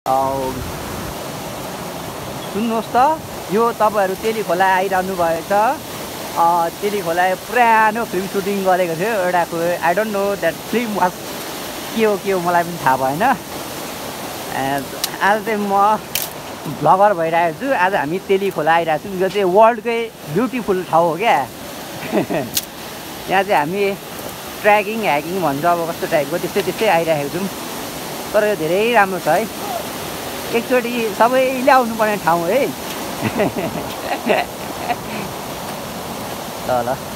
सुन्नुहोस् त, यो तपाईँहरू तेली खोला आइरहनु भएछ। तेली खोला पुरानो फिल्म सुटिङ गरेको थियो एउटाको। I don't know that film was के हो मलाई पनि थाहा भएन। आज चाहिँ म भ्लगर भइरहेको छु। आज हामी तेली खोला आइरहेको छौँ। यो चाहिँ वर्ल्डकै ब्युटिफुल ठाउँ हो क्या। यहाँ चाहिँ हामी ट्रेकिङ ह्याकिङ भन्छ अब कस्तो टाइपको त्यस्तै आइरहेको छौँ। तर यो धेरै राम्रो छ है। एकचोटि सबैले आउनुपर्ने ठाउँ है। ल